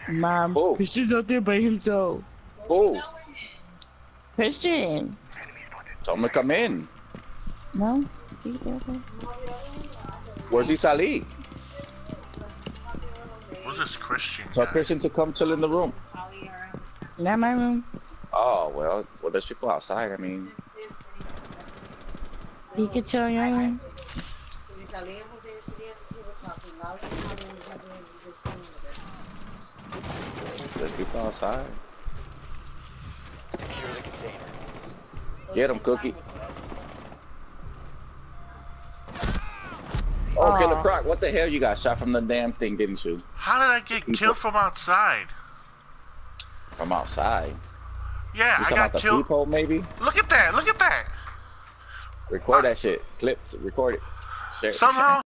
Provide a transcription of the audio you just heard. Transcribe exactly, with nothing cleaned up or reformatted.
Mom, Oh. Christian's out there by himself. Oh. Christian. Tell him to come in. No, he's there. Where's he Sally? Who's this Christian Tell guy? Christian to come chill in the room. Not my room. Oh, well, well, there's people outside, I mean. He could chill in your room. There's people outside. Get him, Cookie. Oh, Killer Croc, what the hell? You got shot from the damn thing, didn't you? How did I get killed from outside? From outside? Yeah, You I talking got about the killed. peephole, maybe? Look at that! Look at that! Record that shit. Clip, record it. Share it. Somehow.